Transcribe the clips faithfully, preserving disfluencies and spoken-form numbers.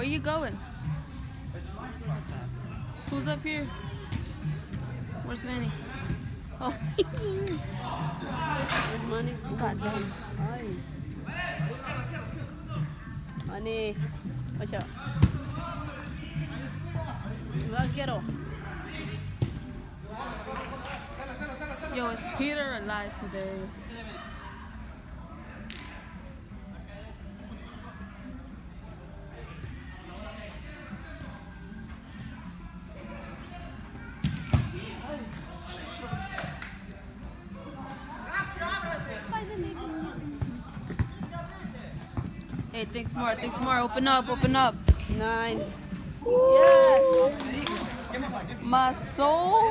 Where you going? Who's up here? Where's Manny? Oh, he's here. Where's Manny? God damn. Ay. Manny. Watch out. Vaquero. Yo, is Peter alive today? Hey, think smart, think smart. Open up, open up. Nine. Yes. Muscle.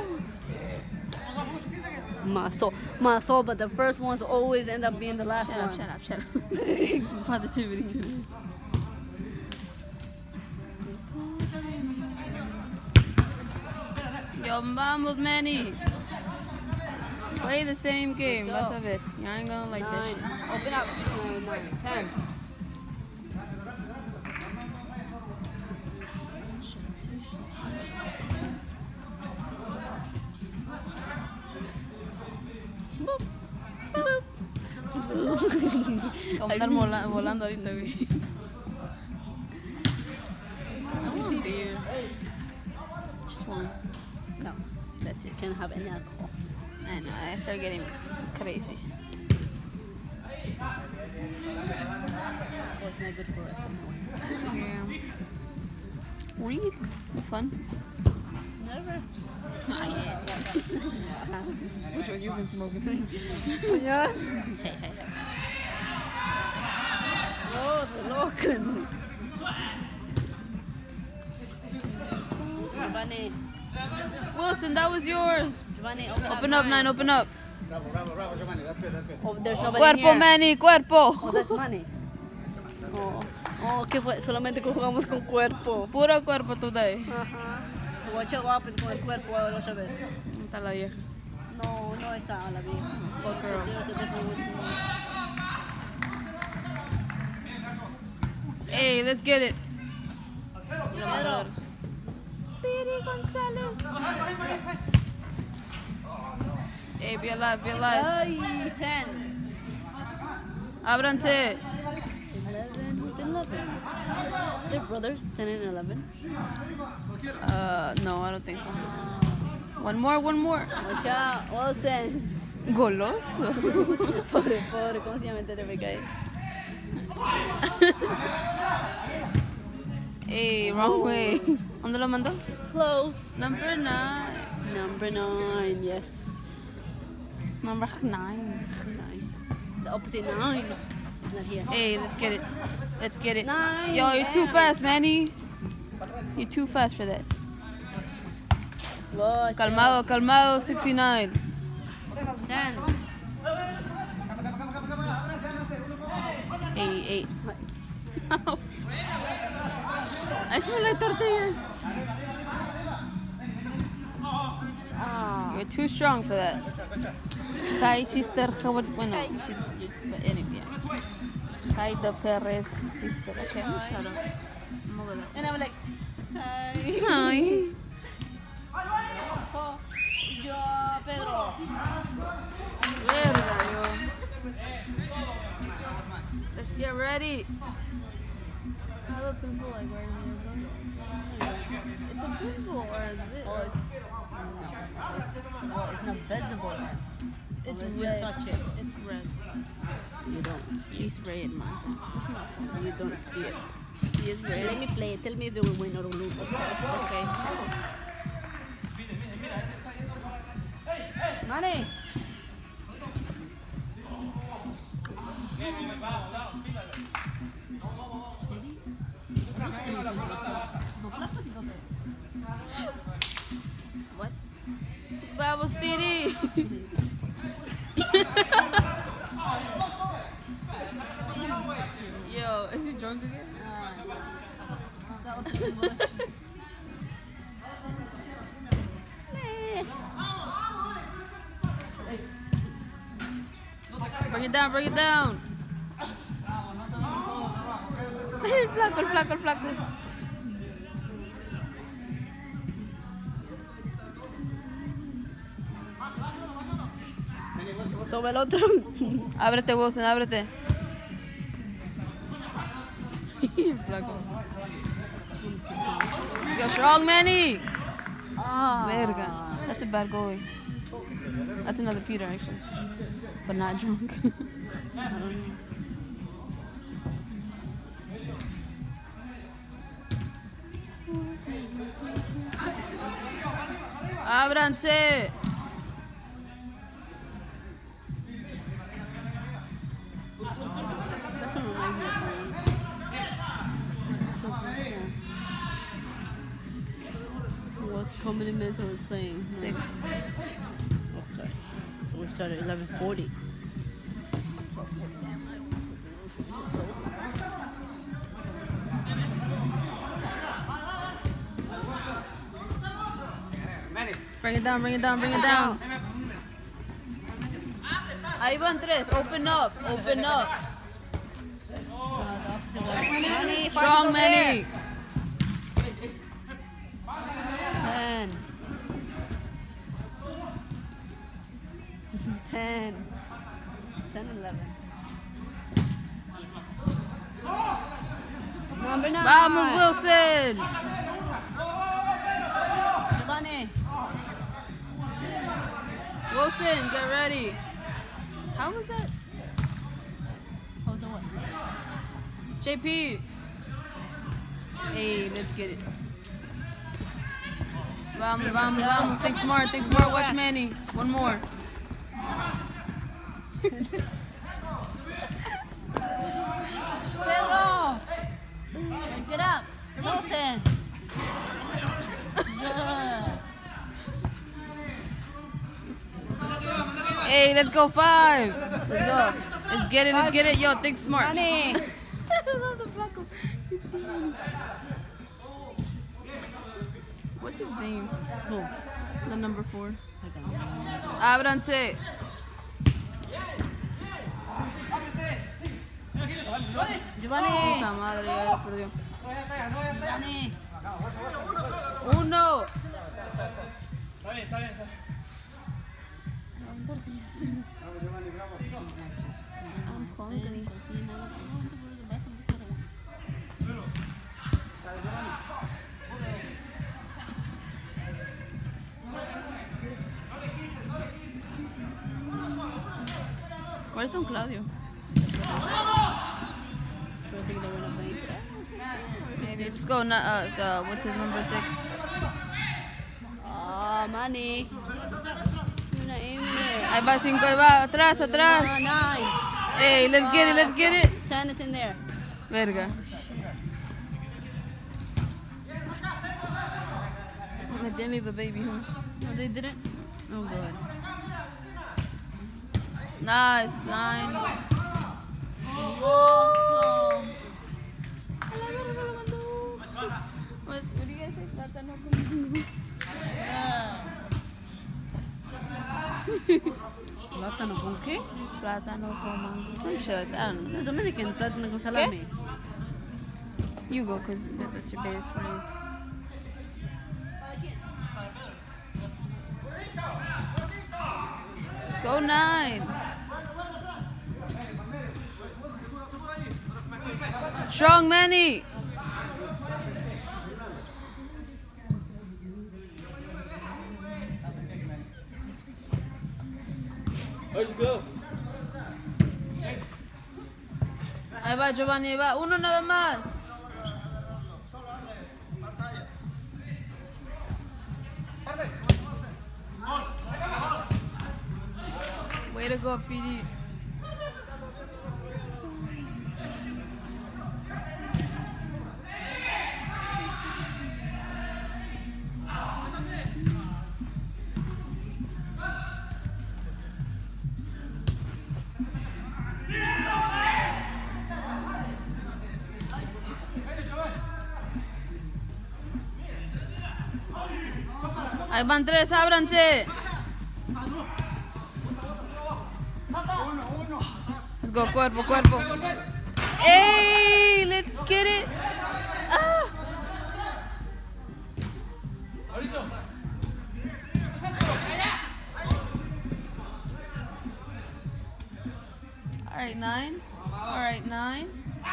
Muscle. Muscle, but the first ones always end up being the last Shut up, ones. shut up, shut up. Positivity today. Yo, vamos, Manny. Play the same game. Vas a ver. You ain't gonna like that Nine. shit. Open up. Nine, nine, ten. Como andar vola- volando ahorita, güey. I want beer. Just one. No, That's it. can't have any alcohol. I know, I start getting crazy. Well, it's not good for us anymore. Yeah. Weed? It's fun. Never. Not yet. Which one you been smoking? Yeah. Hey, hey, hey. Oh, the look. Giovanni. Wilson, that was yours. Giovanni, open, Open up, nine, open up. Bravo, bravo, bravo, Giovanni. That's good, that's good. Oh, there's nobody Cuerpo, here. Manny, cuerpo. Oh, that's money. Oh, oh, ¿qué fue? Solamente que jugamos con cuerpo. Puro cuerpo today. Ajá. So watch out, happen con el cuerpo la otra vez. ¿Dónde está la vieja? No, no está la vieja. Fuck her up. There's a different one. Hey, let's get it. Pedro. Piri Gonzalez. Hey, be alive, be alive. Ay, ten. Ábranse. eleven. Who's eleven? They're brothers, ten and eleven. Uh, no, I don't think so. One more, one more. Watch out, Wilson. Goloso. Pobre, pobre, ¿cómo se llama este de cae? Hey, wrong way. ¿Dónde lo mandó? Close. Number nine. Number nine, yes. Number nine. Nine. The opposite nine is not here. Hey, let's get it. Let's get it. Nine, Yo, you're too damn. fast, Manny. You're too fast for that. Watch Calmado, calmado, sixty-nine. out. ten. Hey, hey. I smell like tortillas. Ah. You're too strong for that. Hi, sister. How are you? Bueno, she, but anyway. Yeah. Hi, the Perez sister. Okay, I'm gonna shut up. I'm gonna go there. And I'm like, hi. Hi. Oh, yo, Pedro. Verga, yo. Let's get ready. I have a pimple like right here. It's a pimple, or is it? Oh, it's, no, it's, well, it's not visible then. It's Unless you red. touch it. It's red. You don't see It's red, man. it. You don't see it. He is red. Let me play it. Tell me if they will win or lose. Okay. Money. What? Vamos, Piri. Yo, is he drunk again? Bring it down, bring it down. El flaco, el flaco, el flaco. Sobre el otro. Ábrete, Wilson, ábrete. Flaco. Yo, strong Manny. Ah. Verga. That's a bad goalie. That's another Peter, actually. But not drunk. I don't know. Ábranse. That's what reminds me of someone. What, how many minutes are we playing? Six. Okay. So we started at eleven forty. Bring it down, bring it down, bring it down. Ahí van tres. Open up, open up. Manny, Strong Manny. Ten. Ten. Ten, eleven. Number nine. Vamos, Wilson. Giovanni. Wilson, get ready. How was that? How was the what? J P. Hey, let's get it. Vamos, vamos, vamos. Think smart, think smart. Watch Manny. One more. Pedro! Get up! Wilson! Hey, let's go five. Let's go. Let's get it, let's get it. Yo, think smart. Manny! I love the flaco. It's him. What's his name? Who? The number four. I don't know. Ábranse. Giovanni! Puta madre, ya lo perdió. Giovanni! Uno. Está bien, está bien. Está bien. I'm hungry. Where's Don Claudio? Do you think they're gonna play today? Maybe. Just go. Not, uh, uh, what's his number six? Oh, Manny! You're not aiming there. Ahí va cinco, ahí va. Atrás, atrás. Oh, nine! Hey, let's get it, let's get it. Ten is in there. Verga. Oh, they didn't leave the baby, huh? No, they didn't? Oh, good. Nice, nine. Awesome! What, what do you guys say? Plátano con mango. Yeah. ¿Plátano con qué? Plátano con mango. Some shit like that. I don't know. Es Dominican, plátano con salami. You go, because that, that's your base for you. Go nine. Strong Manny. Where's you go? Ahí va Giovanni, ahí va. Uno nada más. Way to go, P D. Ahí van tres, ábranse. Let's go, cuerpo, cuerpo. Hey, let's get it. Ah. right, nine. All right, nine.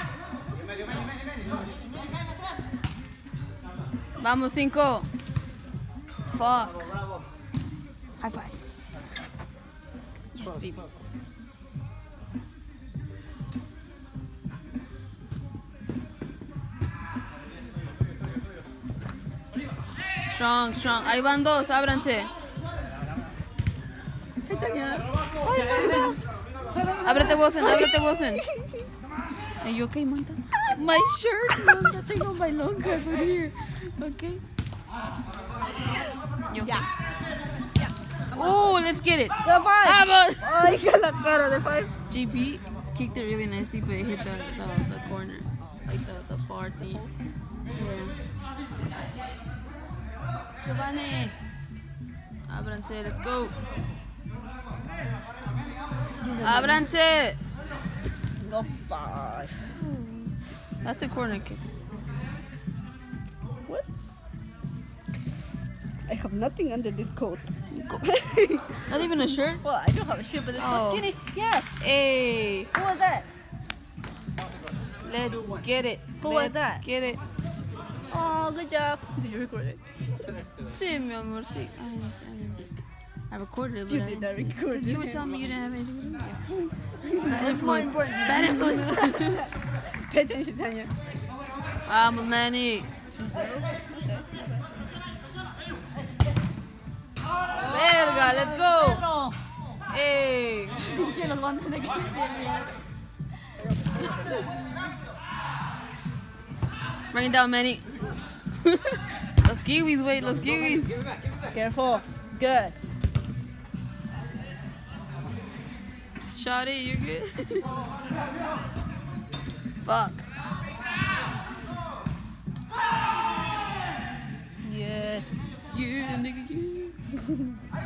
Vamos, cinco. Fuck. High five. Yes, baby. Strong, strong. Ahí van dos, ábranse. Ábrete, Wilson, ábrete, Wilson. Are you okay, Magda? My shirt, Magda. Tengo my longas in here. Okay. You okay? Oh, let's get it. The five. Vamos. Ay, que la cara de five. G P kicked it really nicely, but it hit the, the, the corner. Like the, the bar thing. Yeah. Giovanni. Ábranse, let's go. Ábranse. Go five. That's a corner kick. What? I have nothing under this coat. Not even a shirt? Well, I do have a shirt, but it's Oh. so skinny. Yes. Hey, Who was that? let's get it. Who was Let's that? Get it. Oh, good job. Did you record it? Sí, mi amor, sí. I, didn't, I, didn't. I recorded it, but You I did didn't not see it. record 'Cause you were it. telling me you didn't have anything to do. Yeah. Bad More influence. important. Bad influence. Pay attention, Tanya. Vamos, Manny. Verga, let's go. Pedro. Hey. Pinche los guantes de cristian. Bring it down, Manny. Los kiwis, wait, los kiwis. Careful. Good. Shawty, you're good? Fuck. Yes. Yeah, nigga, yeah.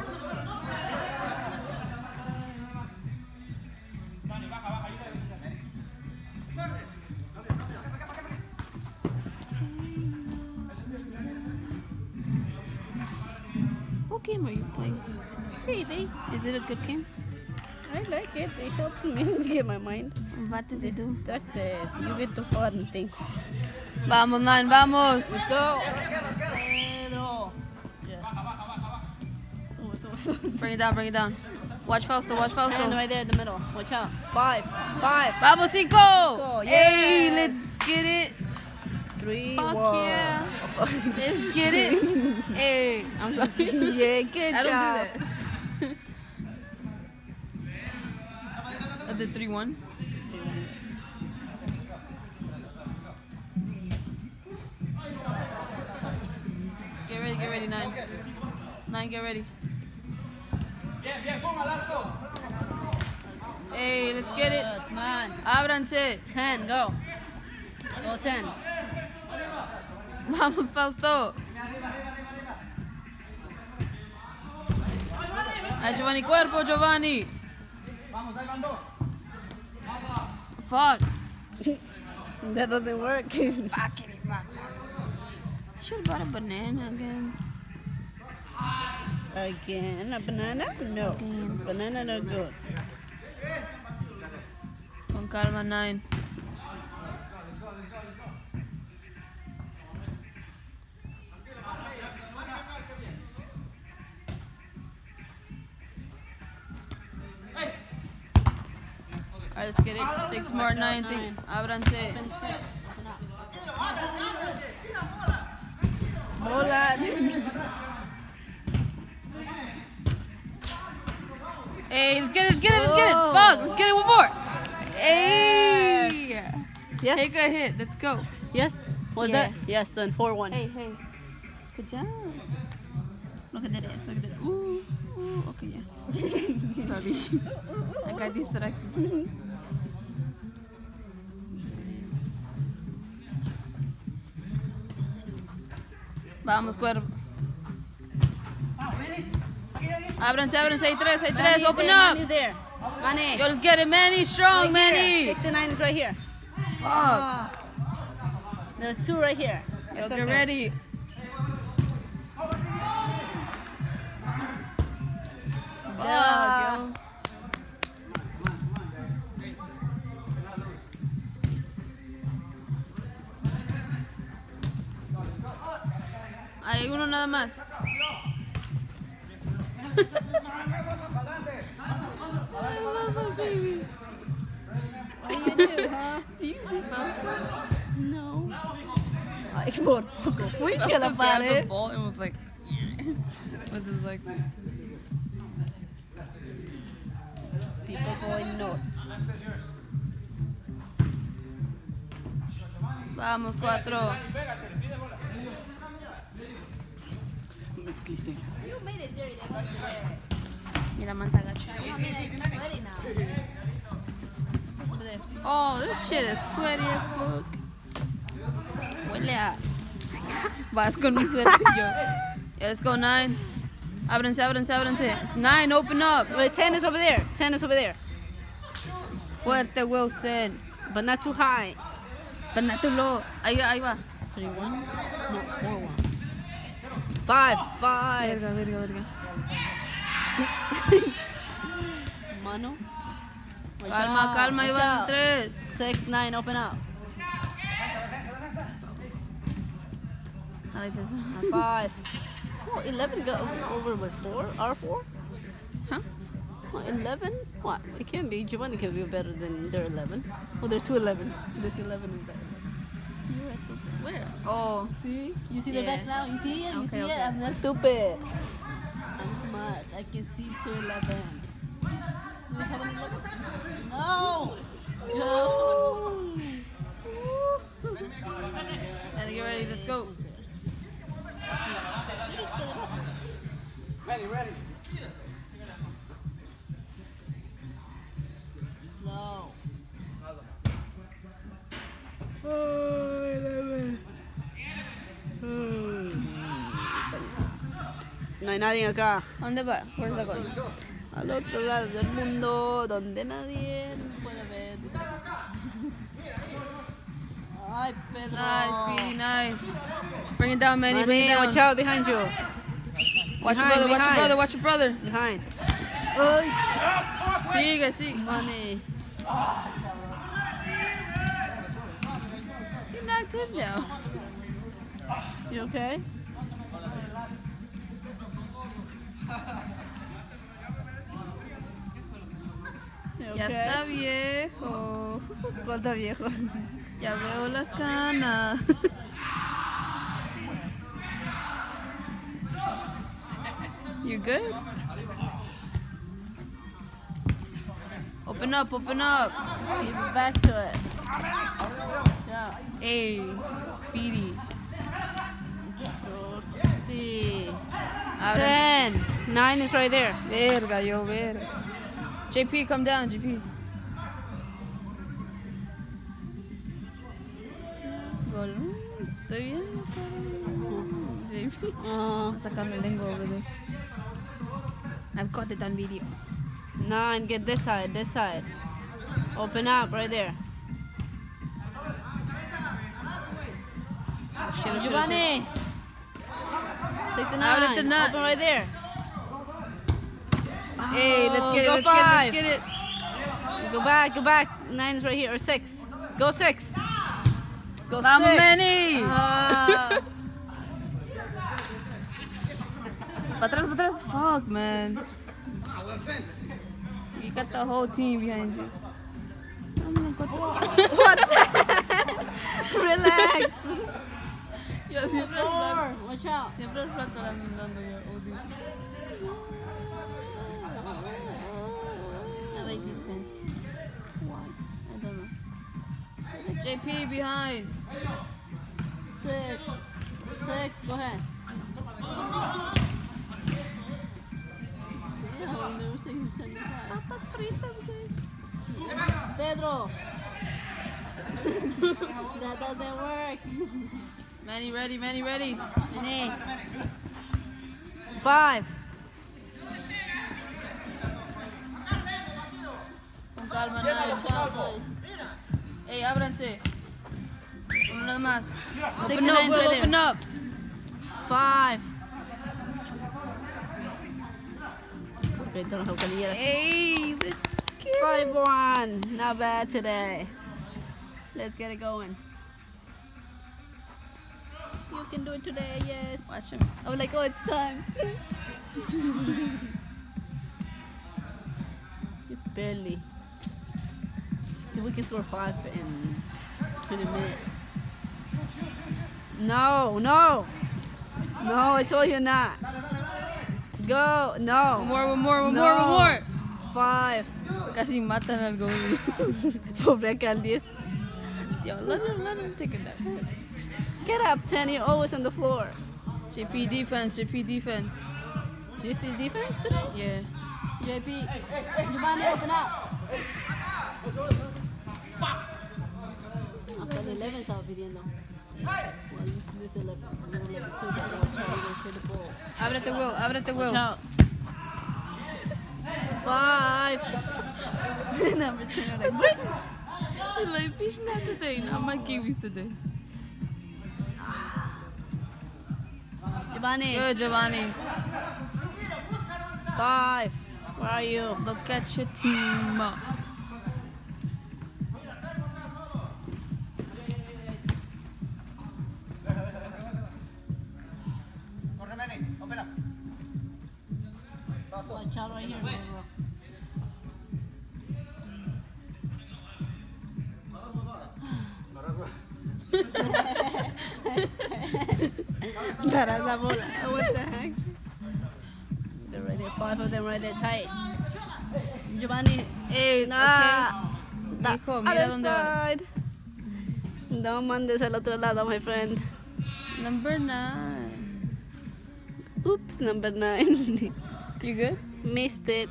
What game are you playing? Really? Is it a good game? I like it. It helps me get my mind What does it do? distracted. You get to fun things. Vamos, nine, vamos. Let's go. Pedro. Yes. Sube, sube, sube. Bring it down, bring it down. Watch Fausto, watch Stand Fausto. right there in the middle. Watch out. Five. Five. Vamos, cinco. Cinco, Hey, yes. let's get it. Three. Fuck one. yeah. Let's get it. Hey, I'm sorry. Yeah, good I don't job. do that. I did three one. Get ready, get ready, nine. Nine, get ready. Hey, let's get it. Good, come on. Ábranse. Ten. Go. Go ten. Vamos, Fausto. A Giovanni cuerpo, Giovanni. Fuck. That doesn't work. Fuck, fuck, fuck. Should have brought a banana again. Again, a banana? No. Again. Banana no good. Con calma, nine. Alright, let's get it. Think smart, nine. Think. Ábranse. Bola. Hey, let's get it, let's get it, let's get it. Oh. Fuck, let's get it one more. Hey. Yes. Take a hit. Let's go. Yes. What's Yeah. that? Yes. Then four one. Hey, hey. Good job. Look at that ass. Look at that. Ooh. Ooh. Okay, yeah. Sorry. I got distracted. Vamos, cuerpo. Ábranse, ábranse. Hay tres, hay tres. Open up. Manny's there. Manny. Yo, let's get it, Manny. Strong, Right Manny. here. sixty-nine is right here. Fuck. There's two right here. Yo, It's get okay. ready. Fuck, Yeah. yo. Hay uno nada más. Baby. What are you gonna do, huh? Do you see faster? No. Ay, por poco fui que la Faster grabbed the pared. ball and was like, with his like. People going nuts. Vamos, cuatro. You made it dirty. Mira, manta gacha. Oh, this shit is sweaty as fuck. Huele a. Vas con mi suéter yo. Yeah, let's go, nine. Ábranse, ábranse, ábranse. Nine, open up. Wait, ten is over there. Ten is over there. Fuerte, Wilson. But not too high. But not too low. Ahí, ahí va. Three one. No, four one. Five, five. Verga, verga, verga. Mano. Watch Calma, out, calma, ahí watch van out. tres. Six, nine, open up. I like this. And five. Oh, eleven got over by four? R four? Huh? Oh, eleven? What? It can't be. Giovanni can be better than their eleven. Oh, there's two elevens. This eleven is better. You at the- Where? Oh. See? You see the Yeah. backs now? You see it? You Okay, see okay. it? I'm not stupid. I'm smart. I can see two elevens. Do we have an eleven? No! No! Gotta get ready, let's go. Ready, ready. No. No hay nadie acá. ¿Dónde va? Where's that going? Al otro lado del mundo, donde nadie nos puede ver. Ay, Pedro. Nice, Speedy, nice. Bring it down, Manny, bring Manny, it down. watch out behind you. Watch your Behind, brother, watch your behind. brother, watch your brother. Behind. Ay, Sigue, sigue. Manny. You knocked him down. You okay? You Ya okay? está viejo. ¿Cuánto viejo? Ya veo las canas. You good? Open up, open up. Keep it back to it. Yeah. Hey, Speedy. Sí. Ahora. Ten. Nine is right there. Verga, yo, verga. J P, come down, J P. Gol. Estoy bien. J P. Uh, I'll sacar my lingo over there. I've got it on video. nine. Get this side. This side. Open up right there. Oh, shit, oh, shit, oh, shit. Giovanni. Take the Out at nine. the nut. Open right there. Hey, let's get it, Go let's five. get it, let's get it. Go back. Go back. Nine is right here. Or six. Go six. Go Vamos, six. Manny. Ah. Pa' atrás, pa' atrás. Fuck, man. You got the whole team behind you. What the Relax. Yo siempre el flaco. Watch out. Siempre el flaco andando yo. I like these pants. Why? I don't know. J P behind. Six. Six. Go ahead. Yeah, they were taking ten to five. Papas fritas, güey. Pedro. That doesn't work. Manny ready, Manny ready. Manny. Five. Con calma, nine. Hey, ábranse. Uno más. Six Open and up, nine's Will, right open there. up. Five. Perfecto, los eucaliptos. Hey, let's get it. Five one. Not bad today. Let's get it going. you can do it today. Yes. Watch him. I was like, oh, it's time. It's barely. If we can score five in twenty minutes. No, no. No, I told you not. Go. No. One more, one more, one No. more, one more. Five. Casi matan al goalie. Pobre Candice. Yo, let him, let him take a nap. Get up, ten. You're always on the floor. J P defense, J P defense. J P's defense today? Yeah. J P. Giovanni, open up. Hasta el eleven estaba pidiendo. Well, this, this eleven. I'm gonna level two, but they'll try to share the ball. Ábrete, Will, ábrete, Will. Watch out. Five. Number ten, I'm like, what? He's like, fish not today, not my kiwis today. Giovanni. Good, Giovanni. Five. Where are you? Look at your team. Watch out right here. Bro. That is a bola. What the heck? They're right there. Five of them right there tight. Giovanni. Hey, Nah. okay. Hijo, mira Other dónde va. side. No mandes al otro lado, my friend. Number nine. Oops, number nine. You good? Missed it.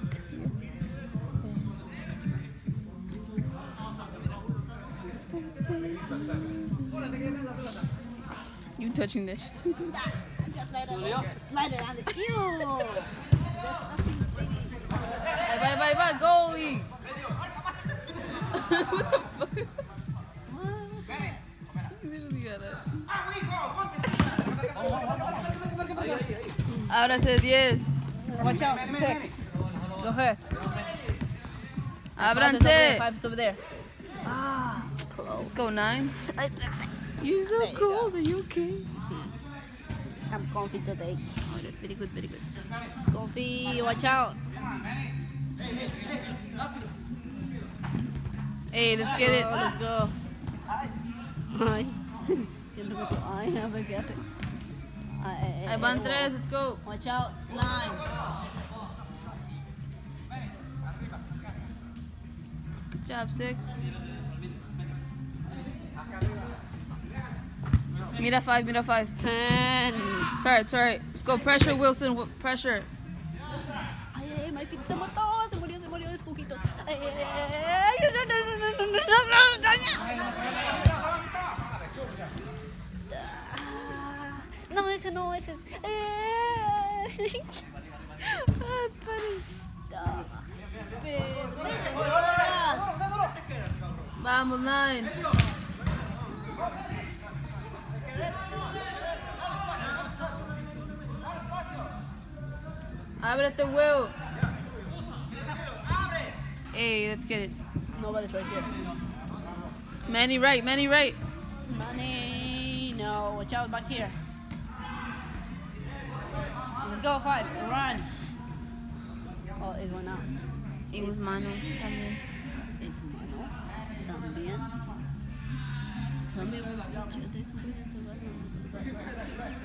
You touching this? Just slide it, slide it on the. Ew. Hey, bye, bye, bye, goalie. What the fuck? He literally got it. Ahora se diez. Watch out, six. Go ahead. Ábranse. Five is over there. Ah, close. Let's go nine. You're so There you cold. Are you okay? I'm comfy today. Oh, that's very good, very good. Comfy, watch out. Hey, let's get it. Oh, let's go. Ay. Siempre me digo, ay, a ver qué hace. Ay, ay, ay, Ahí van ay, tres, let's go. Watch out, nine. Good job, six. Mira five, mira five. Ten. It's alright, it's alright. Let's go. Pressure, Wilson. w- Pressure. Ay, ay, my feet se mató, se murió, se murió de poquitos. Ay, ay, ay, ay, no, no, no, no, no, no, no, no, no. No, ese no, ese es. That's funny. Vamos, nine. Ábrete, Will. Hey, let's get it. Nobody's right here. Manny right, Manny right. Money. No, watch out back here. Let's go, five. Run. Oh, it went out. It was mano también. It's mano. También. Tell me when switch. There's somebody into that.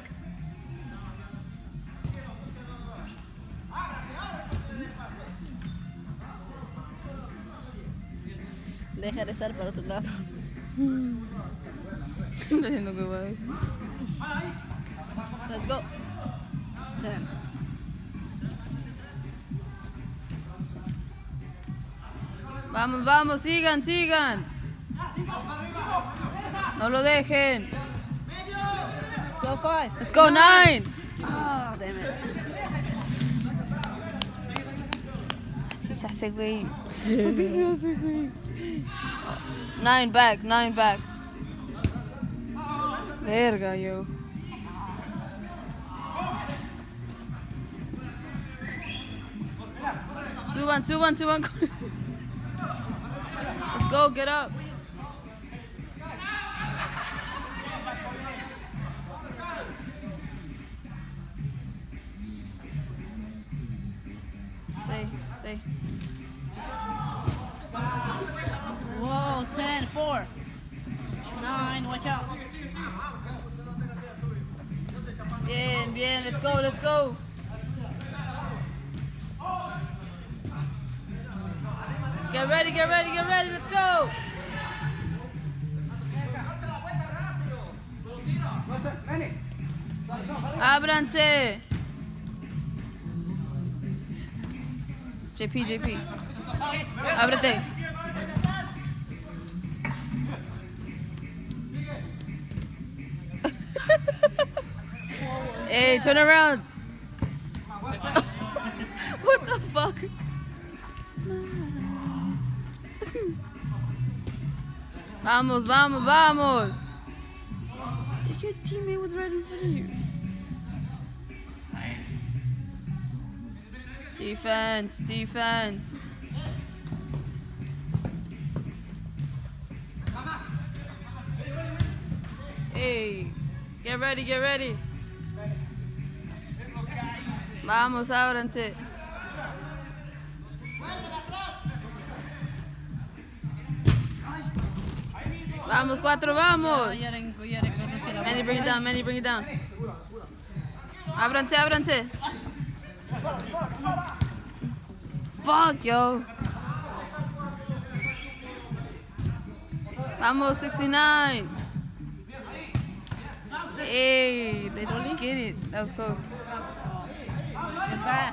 Deja de estar para otro lado. No sé lo que voy a decir. Let's go. Ten. Vamos, vamos, sigan, sigan. No lo dejen. Go five. Let's go, nine. Oh, damn it. Así se hace, güey. Así se hace, güey. Nine back, nine back. Verga, yo. Suban, suban, suban. Let's go, get up. Stay, stay. Whoa, ten, four. Nine, watch out. Bien, bien, let's go, let's go. Get ready, get ready, get ready, let's go. Ábranse. J P, J P. Ábrete. Hey, turn around. What the fuck? Vamos, vamos, vamos. Your teammate was right in front of you. Defense, defense. Hey, get ready, get ready. Vamos, ábranse. Vamos, cuatro, vamos. Manny, bring it down, Manny, bring it down. Ábranse, ábranse. Fuck, yo. Vamos, sixty-nine. Hey, they just get it. That was close. Get back.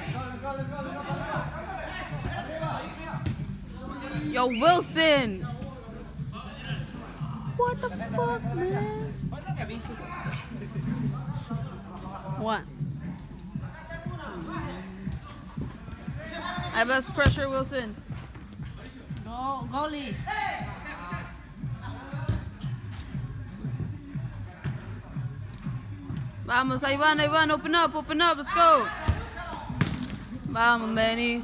Yo, Wilson. What the fuck, man? What? I best pressure Wilson. Go, goalie. Vamos, ahí van, ahí van. Open up, open up. Let's go. Vamos, Manny.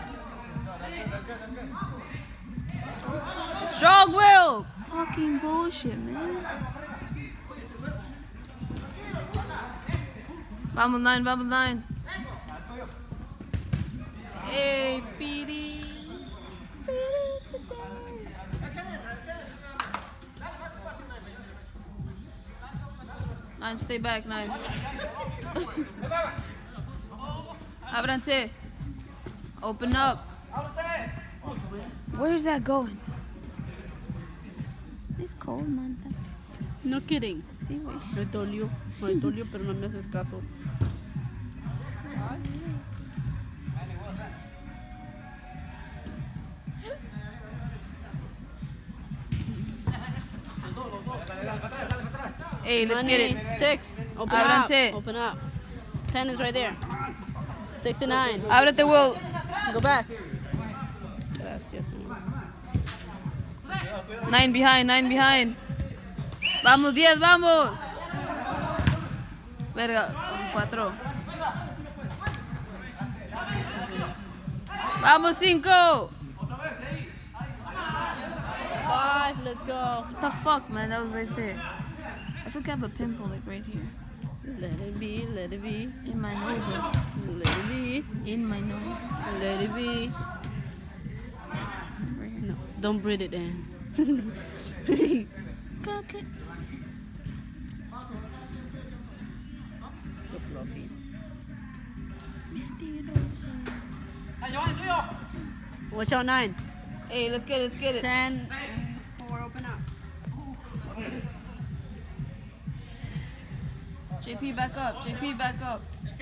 Strong will. Fucking bullshit, man. Vamos, nine, vamos, nine. Hey, Petey. Petey's the day. Nine, stay back, nine. Ábranse. Open up. Where's that going? It's cold, man. No kidding. Sí, güey. Me dolió, me dolió, pero no me haces caso. Hey, let's get it. Six. Open Ábranse. up. Open up. Ten is right there. Sixty-nine. Ábrete, Will. Go back. Gracias. Nine behind, nine behind. Vamos, diez, vamos. Verga, vamos, cuatro. Vamos, cinco. Five. Let's go. What the fuck, man? That was right there. I think I have a pimple, like, right here. Let it be. Let it be. In my nose. Let it be. In my nose. Let it be. Right here. No, don't breathe it in. Okay. Watch out, nine. Hey, let's get it, let's get it. Ten. Four. Open up. J P, back up. J P, back up.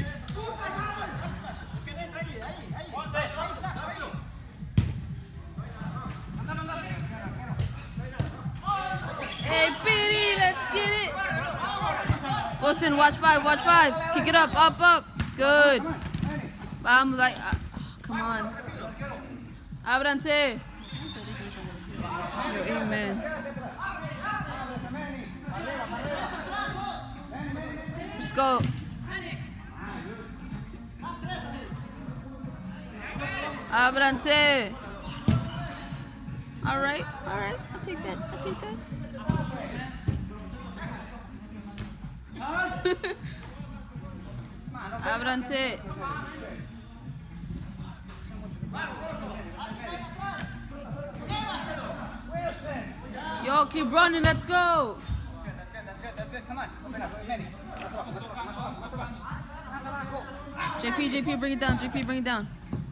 Hey, Petey, let's get it. Wilson, watch five, watch five. Kick it up, up, up. Good. Vamos, like, uh, oh, come on. Ábranse. Yo, amen. Let's go. Ábranse. All right, all right. I'll take that. I'll take that. Ábranse. Yo, keep running, let's go. That's good, that's good, that's good. Come on, open up, Manny. Más abajo, más abajo, más abajo, más abajo. Más abajo. J P, J P, bring it down. J P, bring it down.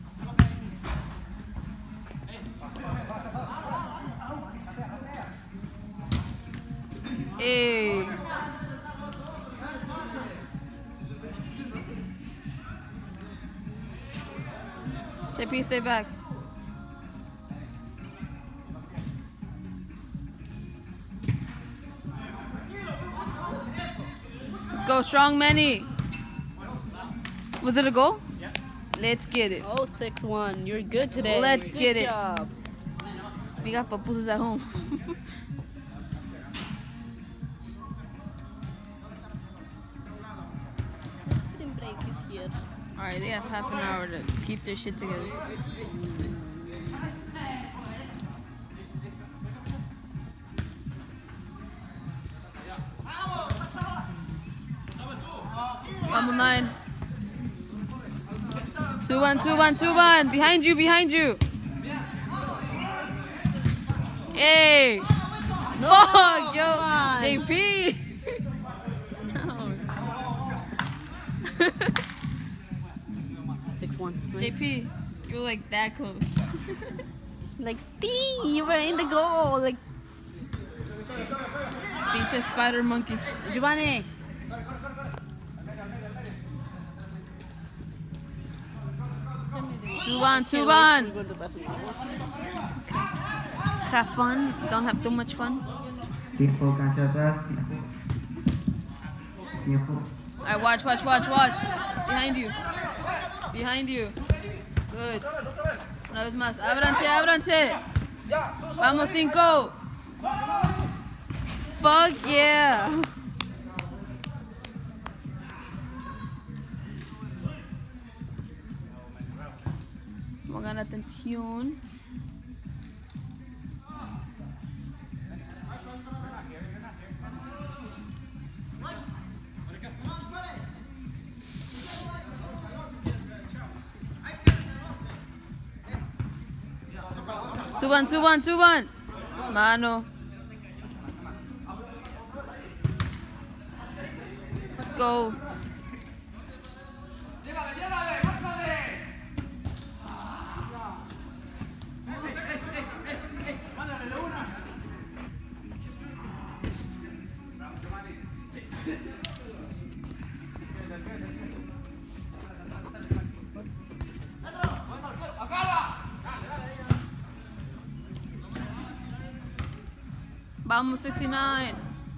Hey. J P, stay back. Let's go, strong Manny. Was it a goal? Yeah. Let's get it. Oh, six one. You're good today. Let's good get it. job. We got pupusas at home. Spring break is here. Alright, they have half an hour to keep their shit together. Vamos nine. Two one, two one, two one. Behind you, behind you. Hey. No, Fuck, yo. come on. J P. six one. J P, you're like that close. Like, ding, you were in the goal. Like, Pinche spider monkey. Giovanni. Two one, two Can't one. wait to go to the bathroom. Have fun. Don't have too much fun. Tiempo cancha atrás. Tiempo. Alright, watch, watch, watch, watch. Behind you. Behind you. Good. Una vez más. Ábranse, ábranse. Vamos, cinco. Fuck yeah. Pongan atención. Suban, suban, suban. Mano. Let's go. Vamos, sixty-nine.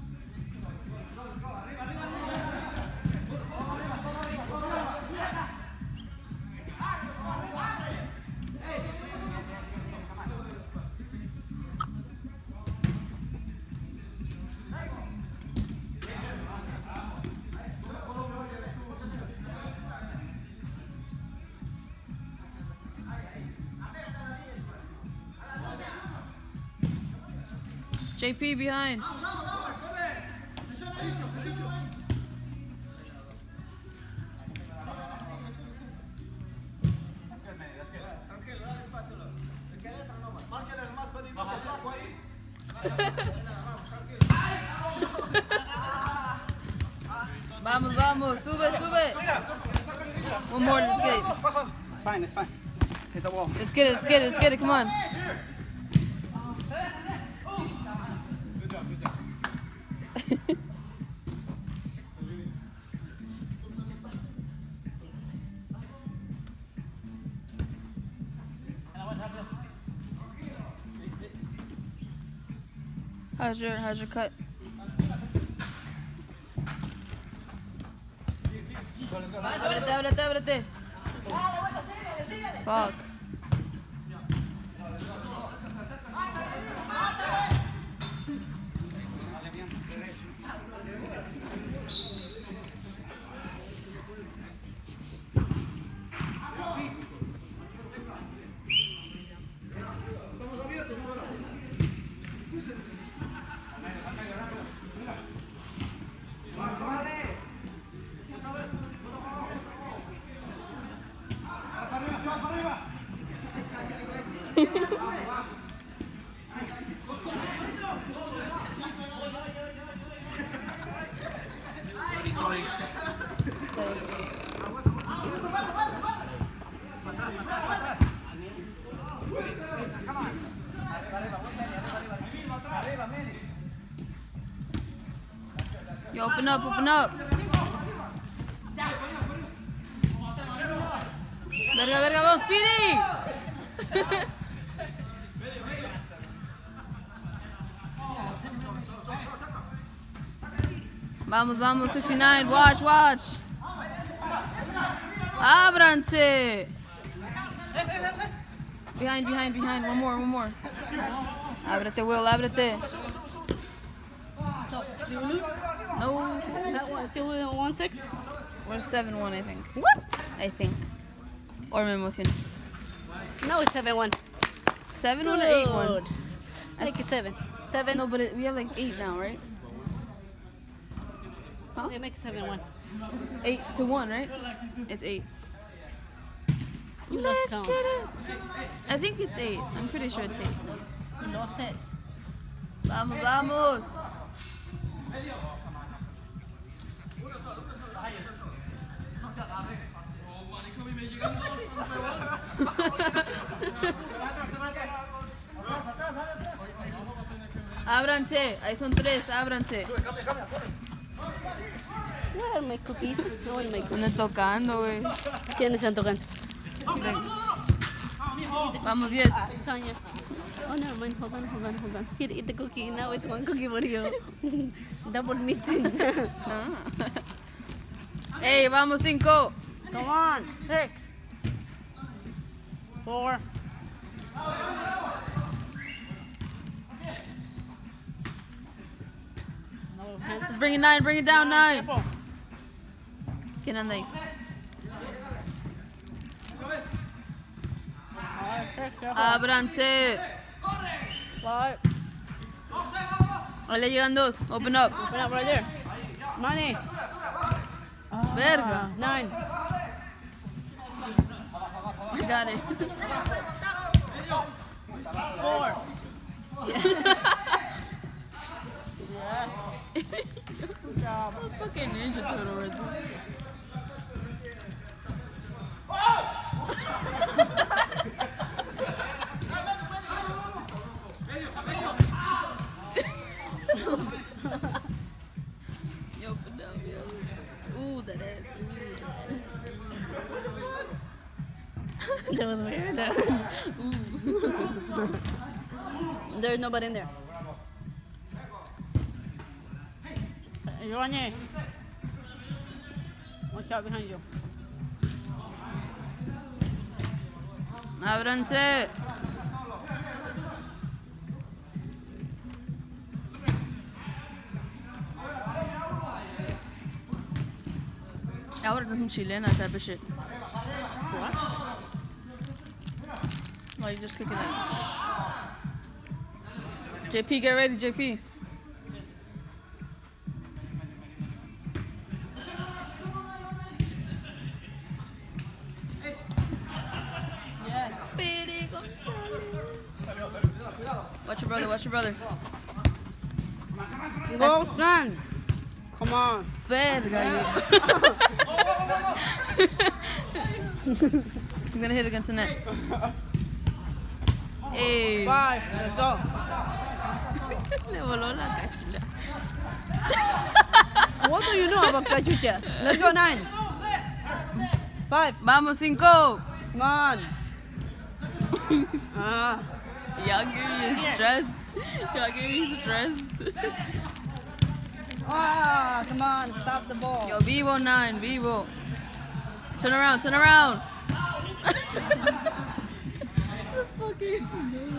J P behind. Vamos, vamos, sube, sube. One more, let's get it. It's fine, it's fine. It's the wall. Let's get it, let's get it, let's get it, come on. Good job, good job. How's your, how's your cut? Ábrete, ábrete, ábrete. Fuck. Yo, open up, open up. Verga, verga, vamos, Speedy. Vamos, vamos, sixty-nine, watch, watch. Ábranse. Behind, behind, behind. One more, one more. Ábrete, Will, ábrete. So, did we lose? No, That one still with one six? we're seven one, I think. What? I think. Or me emocioné. No, it's seven one. seven one or eight one? Good. Make it seven. Seven. No, but it, we have like eight now, right? Huh? Okay, make it seven one. eight to one, right? It's eight. You lost count. I think it's eight. I'm pretty sure it's eight. You lost it. Vamos, vamos. Ábranse, ahí son tres, ábranse. Where are my cookies? No one my cookies. Están tocando, güey. ¿Quiénes están tocando? Vamos, diez. Tanya. Oh, never mind. Hold on, hold on, hold on. Here, eat the cookie. Now it's one cookie for you. Double meat. Ah. Ey, vamos, cinco. Come on. Six. Four. Let's bring it nine, bring it down nine. Careful. ¿Quién anda ahí? Alright, careful. Ábranse. Five. Ahí le llegan dos. Open up. Open up right there. Money. Verga. Nine. Got it. Four. Good job. Fucking Ninja Turtle right there. Yo, put down, yo. Ooh, that ass. That was weird. There's nobody in there. You're on here. One shot behind you. Ábranse. Ahora es un chilena type of shit. What? Why you just kicking that? J P, get ready, J P. Yes. Watch your brother, watch your brother. Go, son. Come on. Verga, yo. I'm gonna hit against the net. Hey. Five. Let's go. Le voló la cachucha. What do you know about cachuchas? Let's go, nine. Five. Vamos, cinco. Come on. Ah. Y'all give me stressed. Y'all give me stressed. Ah, come on. Stop the ball. Yo, Vivo nine, Vivo. Turn around, turn around. The fucking.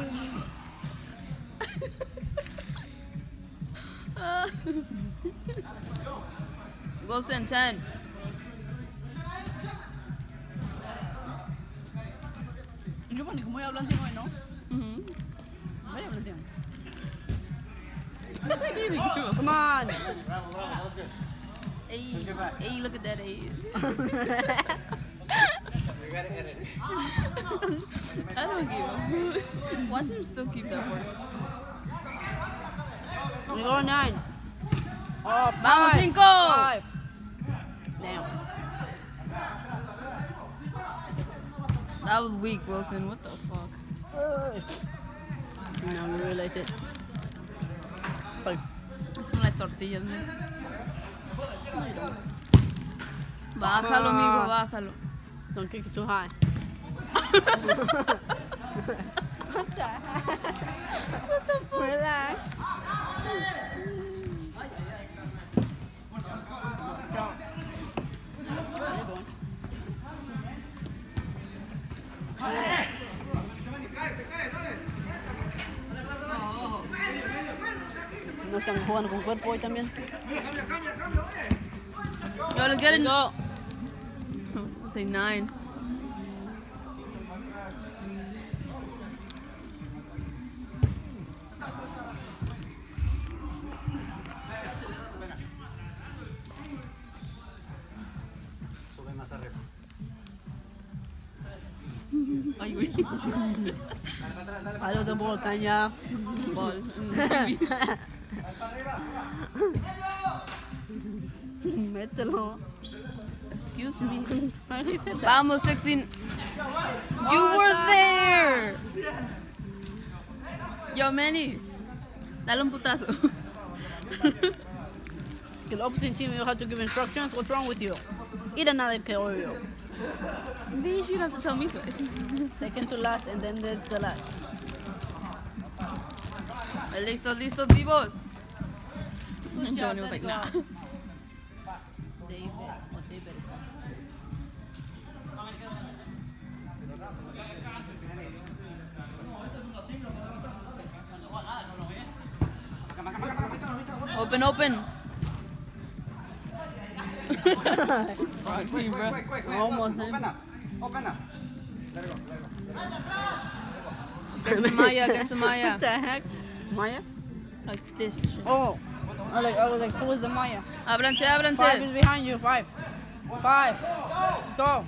uh, Wilson ten. Yo, bueno, como voy a hablar de hoy, ¿no? Mhm. Voy a hablar de hoy. I didn't give a Come on. Hey, hey, look at that ass. We gotta edit it. I don't give a fuck. Watch him still keep that work. We go nine. Oh, Vamos, five. cinco. Five. Damn. That was weak, Wilson. What the fuck? Now we realize it. Five. Son like tortillas, man. Bájalo, mijo, bájalo. Don't kick it too high. What the heck? What the fuck? Relax. No están jugando con cuerpo hoy también. Yo, let's get it. Go. Say nine. Sube más arriba. Ay, güey. A los de montaña. Ball. Mételo. Excuse me. Why he said that? Vamos, sixteen. You were there. Yo, Manny. Dale un putazo. The opposite team, you have to give instructions. What's wrong with you? Eat another Oreo. Bitch, you don't have to tell me twice. Second to last, and then the, the last. Listos, listos, vivos. Johnny was like, nah. David, or David. Open, open. Wrong team, bro. Quick, quick, quick. Almost, Open eh? up. Open up. Let it go, let it go. Get Samaya, get Samaya. What the heck? Maya? Like this. Oh. I, like, I was like, who is the Maya? Ábranse, Five ábranse. is behind you. Five. Five. Go.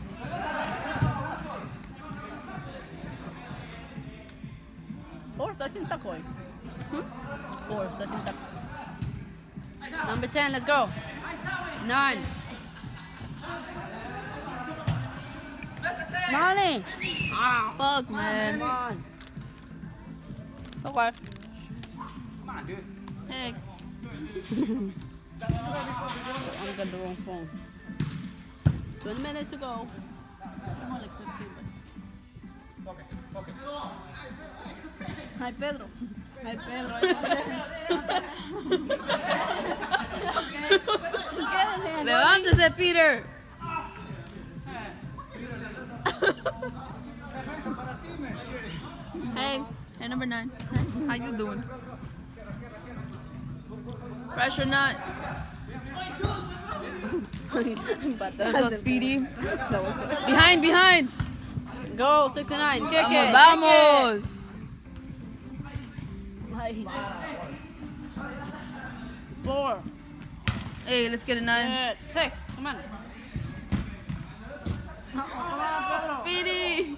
Four, that's in Takoy. Hmm? Four, that's in Takoy. Number ten, let's go. Nine. Nine. Ah, Fuck, come man. on. Okay. Come on, dude. Heck. I got the wrong phone. twenty minutes to go. More like fifteen, but... Okay, okay. Hi, Pedro. Hi, Pedro. Okay. Levántese, Peter. Hey, hey, number nine. How you doing? Pressure not. Let's go, Speedy. That was it. Behind, behind. Go, sixty-nine. Kick it. Vamos, vamos. Kick it. Four. Hey, let's get a nine. Uh, six. Come on. Come on, Pedro. Speedy.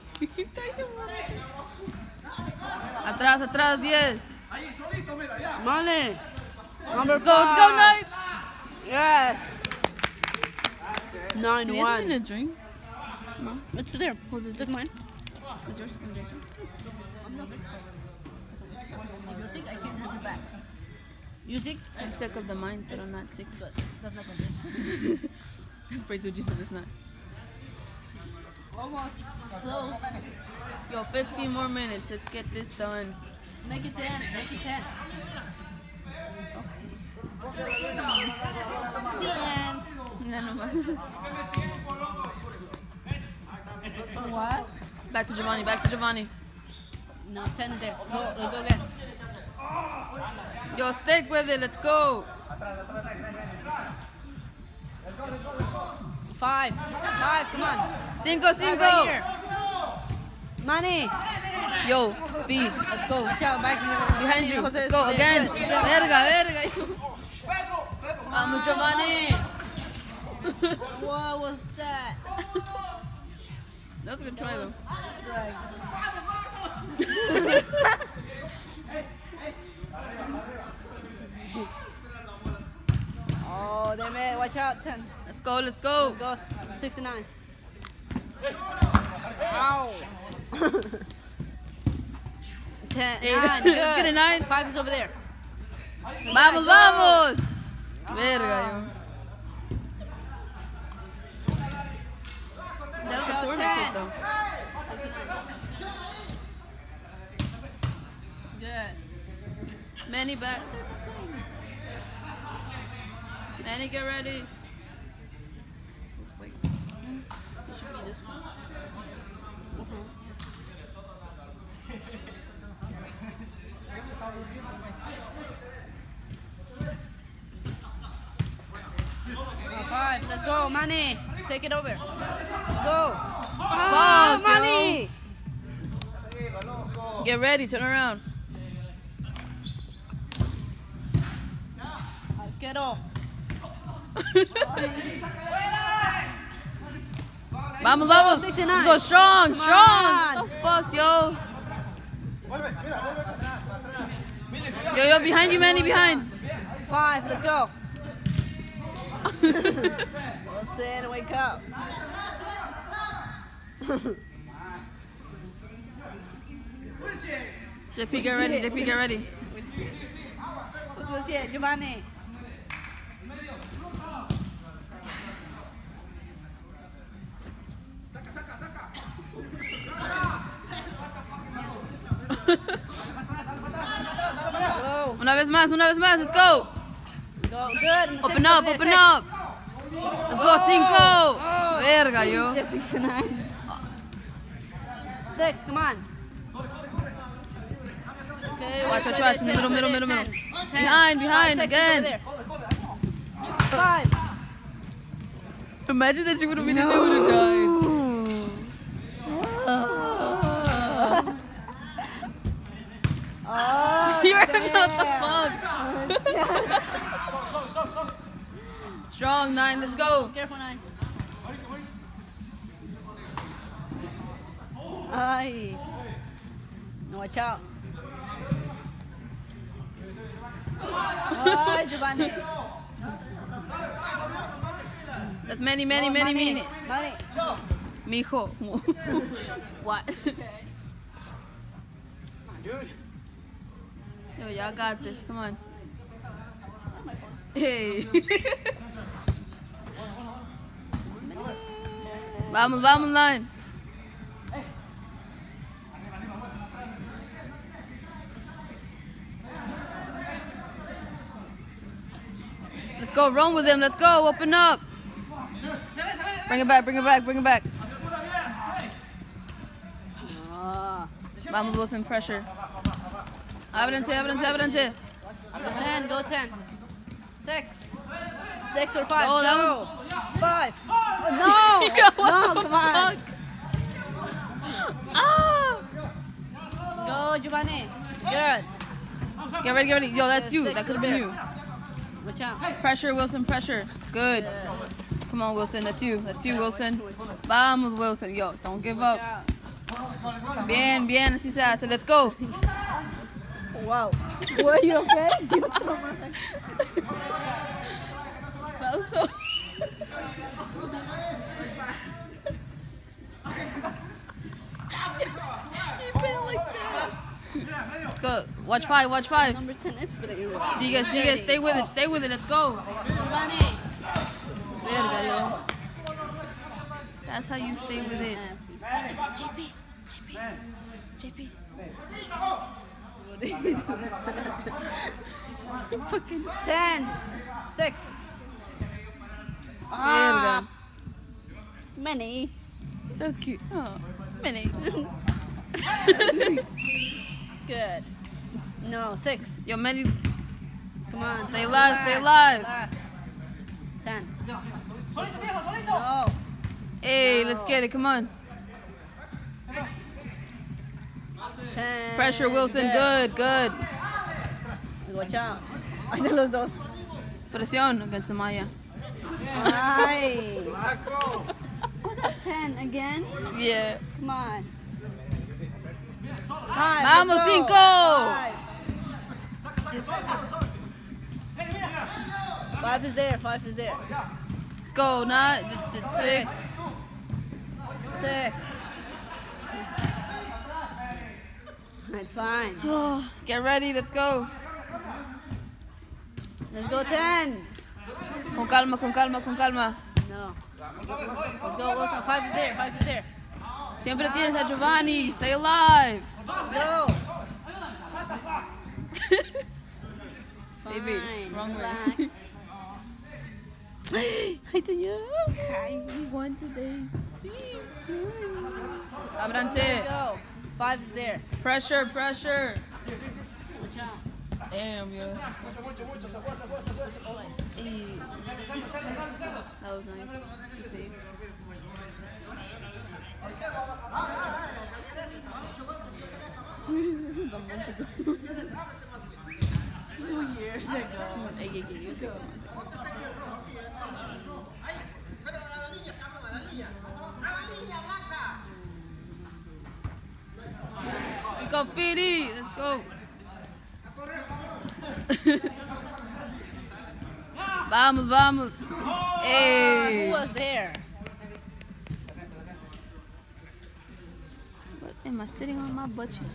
Atrás, atrás, diez. Money. Number Let's go, let's go, five. nine. Yes. Nine Do you guys one. need a drink? No. It's there. Who's this? That's mine. Is yours gonna get you? I'm not good. You're sick, I can't have you back. You sick? I'm sick of the mind, but I'm not sick. Good. That's not good. Pray to Jesus it's not. Almost. Close. Yo, fifteen more minutes. Let's get this done. Make it ten. Make it ten. Okay. The end. No, no, no. What? Back to Giovanni. Back to Giovanni. No, ten is there. Go, let's go again. Yo, stick with it. Let's go. Five. Five, come on. Cinco, Five cinco. right here. Money. Yo, speed. Let's go. Watch out, back. Behind you. Jose, Let's go there, again. good. Verga, verga. Vamos, Giovanni. What was that? That's a good try, though. Oh, damn it. Watch out, ten. Let's go, let's go. Go, sixty-nine. Ow. ten, Eight. nine, Let's good. get a nine. Five is over there. Vamos, vamos. Verga, yo. That was a Go corner ten. kick, though. Good. Manny back. Manny, get ready. Wait. It should be this one. Mhm. Five, let's go, Manny. Take it over. Go. Ah, Fuck, Manny. Get ready, turn around. Arquero. Vamos, vamos. sixty-nine. Let's go strong, Come strong. on. What the fuck, yo? Yo, yo, behind you, Manny, behind. Five, let's go. Wilson, wake up. J P, get ready, J P, get ready. What's what's here, Giovanni? Go. Una vez más, una vez más, let's go. Go. Good. Open Six up, over there, open six. up. Let's go, cinco. Oh. Verga, yo. Just six to nine. Six, come on. Okay, Watch, watch, right watch. there, Middle, ten, middle, right middle, there, middle. ten. Behind, behind, Five, six, again. over there. Five. Imagine that you would have been in there, would have died. Oh, You already know what the damn. fuck. Strong, nine, let's go. Careful, nine. Ay. No, watch out. Ay, Giovanni. That's many, many, Oh, many, Manny. many. Manny. Mijo. What? Yo, y'all got this. Come on. Hey. Vamos, vamos, line. Let's go, run with him. Let's go, open up. Bring it back, bring it back, bring it back. Ah. Vamos, Wilson, pressure. Abrante, abrante, abrante. Ten, go ten. Six. Six or five. Oh, that go. Five. Oh, Yo, no. what No, the come on. fuck? Ah! Go, Giovanni. Good. Get ready, get ready. Yo, that's you. Six That could have over been there. you. Watch out. Pressure, Wilson, pressure. Good. Come on, Wilson. That's you. That's you, Wilson. Vamos, Wilson. Yo, don't give Watch up. out. Bien, bien. Así se hace. Let's go. Wow. Were you okay? That was so... You been like that. Let's go. Watch five, watch five. Number ten is for the Euro. See you guys, see you guys. Stay with it, stay with it. Let's go. Giovanni. Verga, yo. That's how you stay with it. J P, J P, J P. Fucking ten. Six. Verga. Many. That's cute. Oh, many. Good. No, six. Yo, many. Come on. Stay six, alive, relax, stay alive. relax. Ten. No. Hey, let's get it. Come on. Ten. Pressure, Wilson. Good, good. Watch out. Ay, de los dos. Presión against the Maya. Ay. Was that ten again? Yeah. Come on. Five. Vamos, let's go. cinco. Five. Five is there. Five is there. Let's go. Nine, t- t- six. Six. It's fine. Get ready. Let's go. Let's go ten. Con calma, con calma, con calma. No. Let's go, Wilson. Five is there. Five is there. Siempre tienes a Giovanni. Stay alive. Go. Baby, Fine. wrong way. Relax. Hi, Tanya. Hi, we won today. Ábranse. Go. Five is there. Pressure, pressure. Watch out. Damn, yo. Hey. That was nice. You see? This is a month ago. Two years ago. Hey, hey, hey, you think Let's go, Piri. Let's go. Vamos, vamos. Hey. Who was there? What am I sitting on my butt cheek?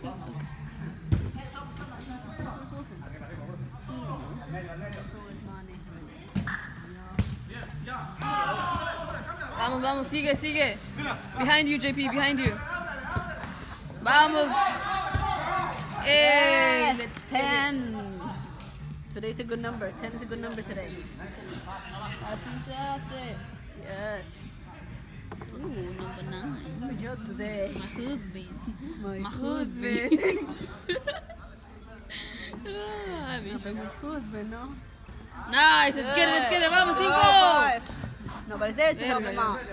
Vamos, vamos, sigue, sigue. Behind you, J P, behind you. Vamos. Hey, Yes, let's ten. Today's a good number. Ten is a good number today. Así se hace. Yes. Ooh, number nine. Good job today. My husband. My, My husband. husband. Ah, My husband, no? Nice, let's get it, let's get it. Vamos, Go, cinco. five. Nobody's there to help Verga, him out.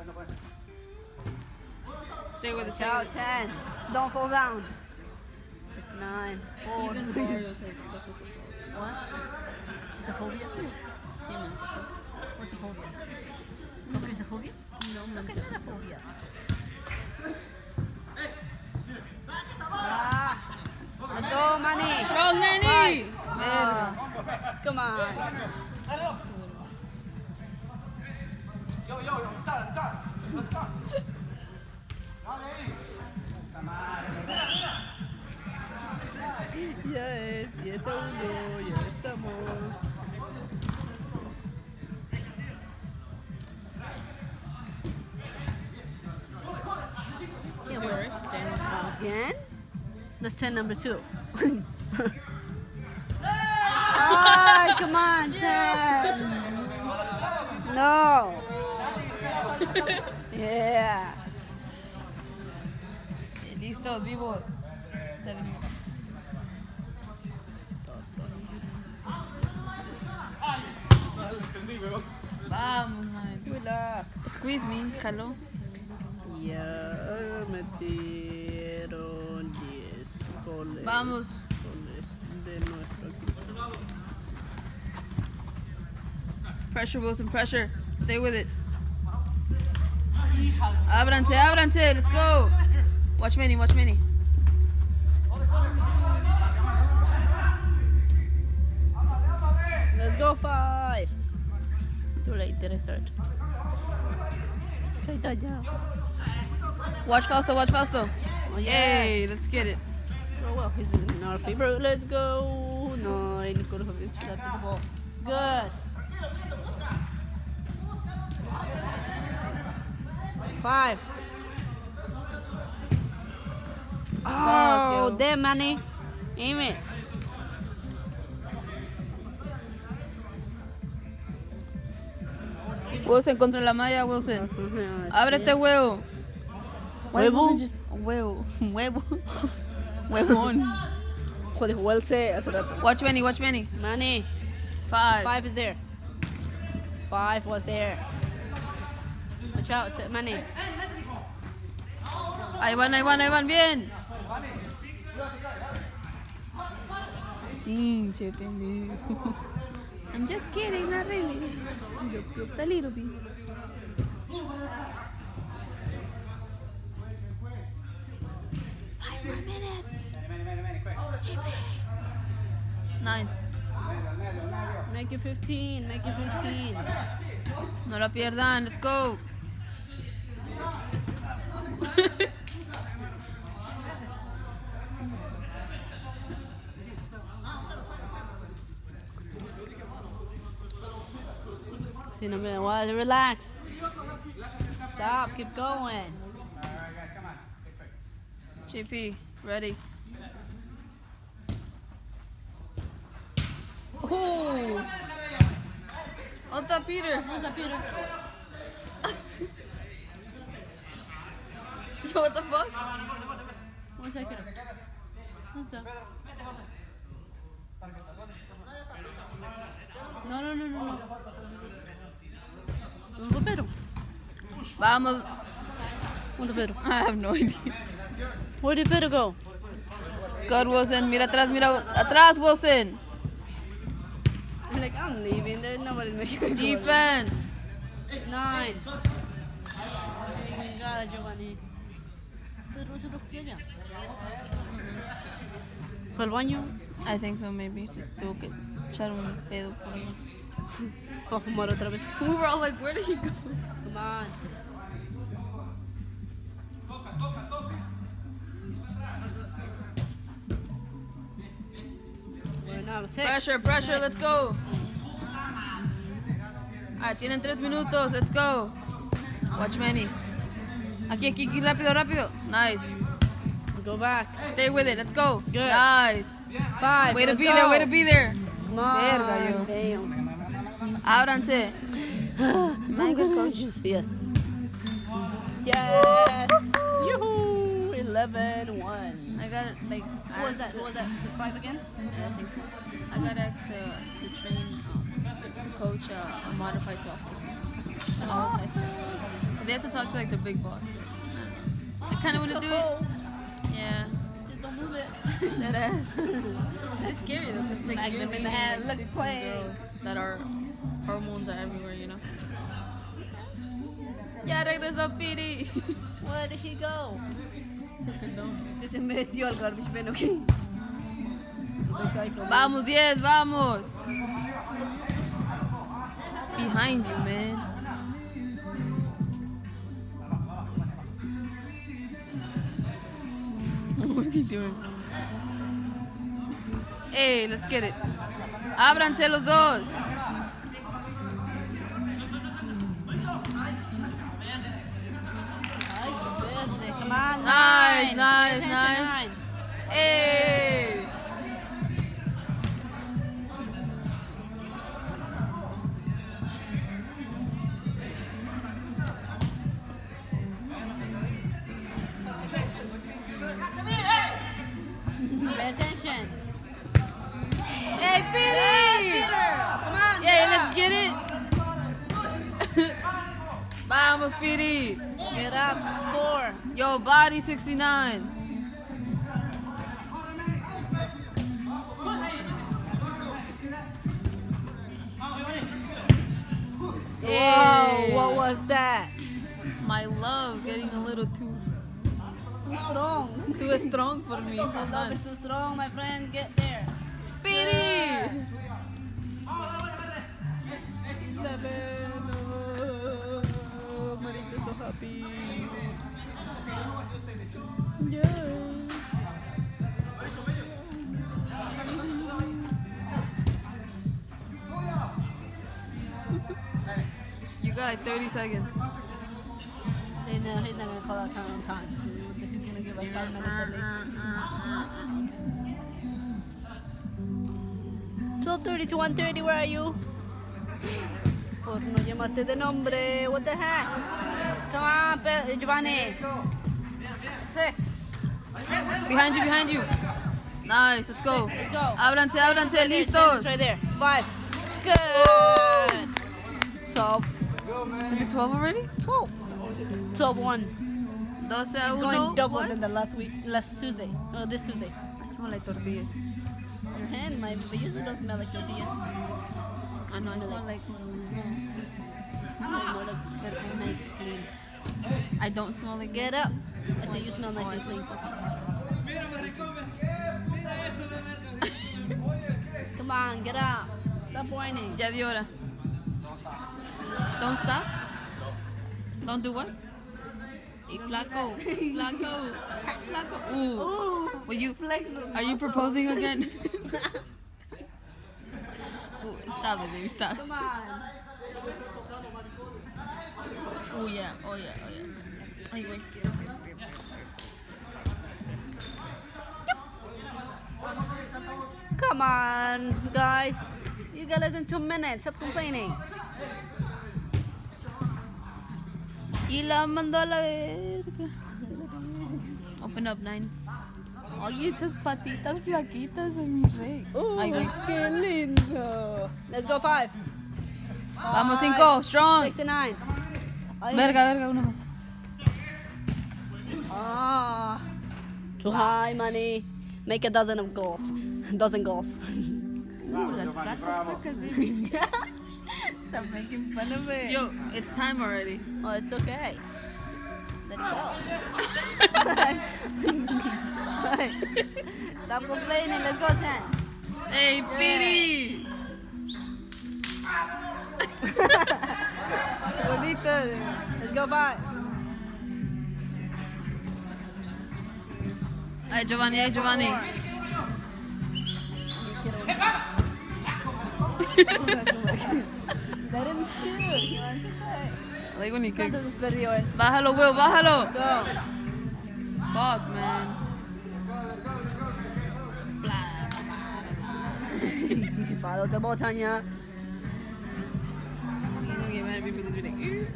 Stay with the Watch out, ten. Don't fall down. Six, nine, four. Even Mario said because it's a phobia. What? It's a phobia? Sí, man, que sí. What's a phobia? Soccer is a phobia? No, man, Soccer que- is not a phobia. Ah. Let's go, Manny. Strong Manny. Five. Verga. Ah. Come on. Yes, yes, a uno, ya estamos. Can't worry. Again? That's ten number two. Ah, come on, ten. No. Yeah. Listos, vivos. Seven. Vamos, man. Relax. Squeeze me, jaló. Ya metieron diez goles. Vamos. Goles de nuestro equipo. Pressure, Wilson, pressure. Stay with it. Ábranse, ábranse. Let's go. Watch Manny, watch Manny. Let's go, five. Too late, did I start? Ahí está ya. Watch Fausto, watch Fausto. Oh, yes. Hey, let's get it. Oh, well, he's in our favor. Let's go. Nine. Kurkovic left the ball. Good. Five. Oh, yo. damn, Manny. Aim it. Wilson contra la malla, Wilson. Ábrete, huevo. Why is Huevo? Wilson just huevo? Huevo. Huevón. Joder, Wilson hace rato. Watch Manny, watch Manny. Manny. Five. Five is there. Five was there. Watch out, Manny. Ahí van, ahí van, ahí van, bien. Pinche pendejo. I'm just kidding, not really. Just a little bit. Five more minutes. Nine. Make it fifteen. Make it fifteen. No la pierdan, let's go. See, no, well, relax. Stop, keep going. All right, guys, come on. Take quick. J P, ready. Oh! On top, Peter. What's up, Peter? Yo, what the fuck? What's that, Peter? What's up? No, no, no, no, no. ¿Dónde fue Pedro? Vamos. ¿Dónde Pedro? I have no idea. Where did Pedro go? God, Wilson. Mira atrás, mira atrás, Wilson. I'm like, I'm leaving. There's nobody's making me go. Defense. Nine. Chingada, Giovanni. Pedro se lo fue allá. ¿Fue al baño? I think so, maybe. Se tuvo que echar un pedo por ahí. ¿Va a fumar otra vez? We were all like, where did he go? Come on. We're now six. Pressure, pressure, let's go. Alright, tienen tres minutos, let's go. Watch Manny. Aquí, aquí, aquí, rápido, rápido. Nice. Go back. Stay with it, let's go. Good. Nice. Five. Way to let's be go. there, way to be there. Come on. Verga, yo. Damn. Ábranse. Mega coaches. Yes. Yes. Yoo-hoo. eleven one. I got like. Who was that? Who was that? This five again? Yeah, I think so. I got asked to, to train, um, to coach uh, a modified softball. Awesome. But they have to talk to like the big boss. But I kind of want to do it. Yeah. Just don't move it. That ass. It's scary though, because it's like Smack you're them in the leading head, like look, sixteen play. girls that are hormones are everywhere, you know. Ya regresó Piri. Where did he go? Took a dump. Que se metió al garbage bin, okay? Recycle. Vamos, diez, vamos. Behind you, man. What is he doing? Hey, let's get it. Ábranse los dos. Come on, Nice, nine. nice, Pay attention, nice. nine. Hey. Pay attention. Hey, Piri. Come on, Yeah, get let's up. get it. Vamos, Piri. Get up, four. Yo, body sixty-nine. Whoa, Hey. what was that? My love getting a little too Too strong. too strong for me. The Hold love on. is too strong, my friend. Get there. Piri. Oh, Marita so happy. You got like thirty seconds. They know he's not gonna call out time on time. He's gonna give us five minutes at least. twelve thirty to one thirty, where are you? Por no llamarte de nombre. What the heck? Come on, Pe- Giovanni. Six. Behind you, behind you. Nice, let's go. Let's go. Ábranse, ábranse, Right there, listos. Right there. Five. Good. Twelve. Is it twelve already? Twelve. Twelve one. doce a It's uno. going double What? than the last week, last Tuesday. Oh, this Tuesday. I smell like tortillas. Your hand, my but usually don't smell like tortillas. I know, I smell like smell. You smell like very nice, clean. I don't smell like Get up. I said you smell nice and clean. Come on, get up. Stop whining. Ya di hora. Don't stop. Don't do what? Hey, flaco, flaco, flaco. Ooh. Ooh. Will you? Flex those Are you muscles. proposing again? Ooh, stop it, baby. Stop. Come on. Oh yeah, oh yeah, oh yeah. Ay, güey. Come on, guys. You got less than two minutes. Stop complaining. Y la mandó a la verga. Open up, nine. Oye, estas patitas flaquitas de mi rey. Ay, güey. Qué lindo. Let's go five. Vamos, cinco, strong. sixty-nine. Ay, Verga, verga, una más. Ah. Too high, money. Make a dozen of goals. Dozen goals. Uh, las platas flacas de Stop making fun of it. Yo, it's time already. Oh, it's okay. Let it go. Stop complaining. Let's go ten. Hey, Piri. Bonito. Let's go five. Hey, Giovanni, hey, Giovanni. Let him shoot. He wants to play. Like when he kicks. Entonces perdió él. Bájalo, Will, bájalo. Go. Fuck, man. Follow the ball, Tanya. He's gonna get mad at me for this video.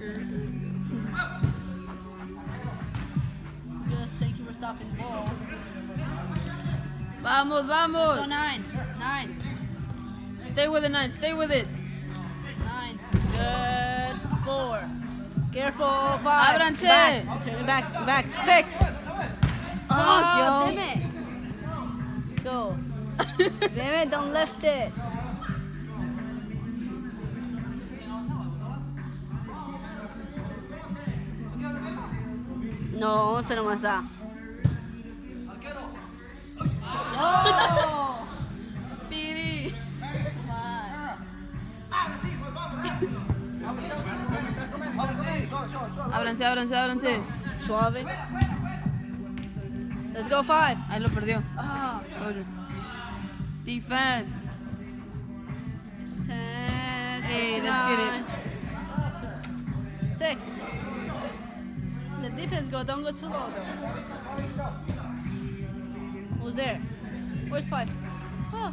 Good. Thank you for stopping the ball. Vamos, Go vamos. nine. Nine. Stay with it, nine. Stay with it. Nine. Good. Four. Careful. Five. Ábranse. Back. Turn it back. Back. Six. Fuck, Oh, yo. damn it. Go. Damn it. Don't lift it. No, once nomás da. No. Piri. Ábranse, ábranse, ábranse. Suave. Let's go five. Ahí lo perdió. Ah. Closure. Defense. Ten. Hey, let's get it. Six. The defense go. Don't go too low though. Who's there? Where's five? Oh.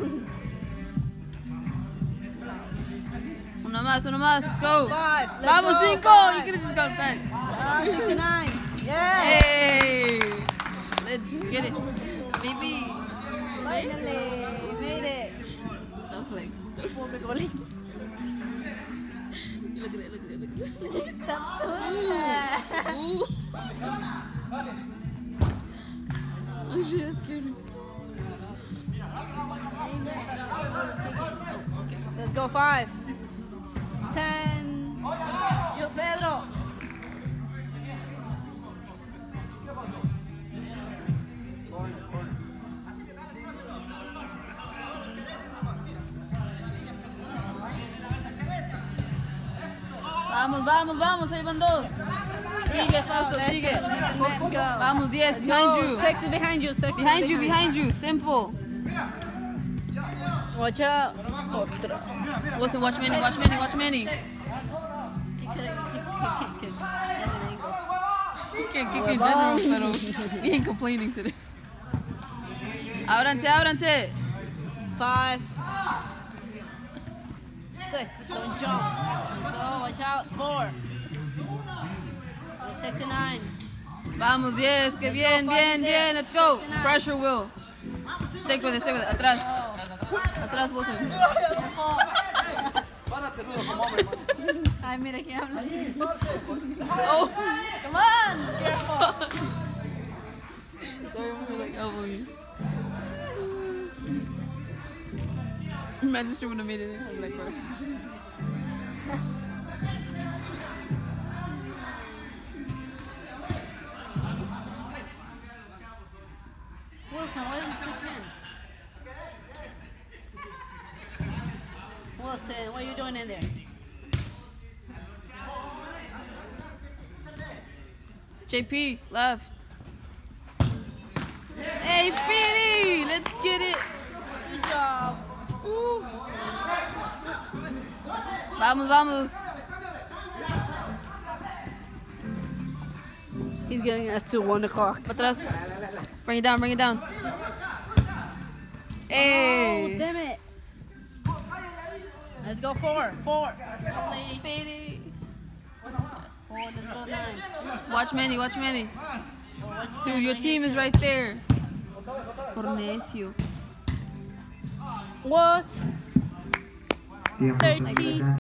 Uno más, uno más. Let's go. Five. Let's Vamos, go, cinco. five. You could have just gone back. Ah, sixty-nine. Yeah. Hey. Let's get it. Baby. Finally. Made it. Those legs. Pobre goalie. Look at it, look at it, look at it. Stop doing that. Ooh. Oh shit, that scared me. Oh, okay. Let's go five. Ten. Yo, Pedro. Vamos, vamos, vamos, ahí van dos. Sigue, Fausto, sigue. Go. Vamos, diez, Let's behind go. you. Six is behind you. Six is Behind you, behind you. Simple. Watch out. Otra. Listen, watch Manny, watch Manny, watch Manny. Kick it, kick, kick, kick, kick. That's an angle. You can't kick in general, pero we ain't complaining today. Ábranse, ábranse. Five. Six. Don't jump. Go. Watch out. Four. sixty-nine. Vamos, diez, que bien, bien, bien. Let's go. Pressure, Will. Stick with it, stick with it. Atrás. Atrás, Wilson. Ay, mira quién habla. Oh. Come on. Careful. Sorry, we were like elbowing you. Imagine she wouldn't have made it in. I'm like, bro. Wilson, why didn't you touch him? Wilson, what are you doing in there? J P, left. Hey, Piri, let's get it. Good job. Ooh. Vamos, vamos. He's getting us to one o'clock. Pa' atrás. Bring it down, bring it down. Oh, Hey. damn it. Let's go four. Four. Play Pity. four. Let's go nine. Watch Manny, watch Manny. Oh, what'd you say? Dude, your Nine team is is right there. Por necio. What? Tiempo Thirteen. completo.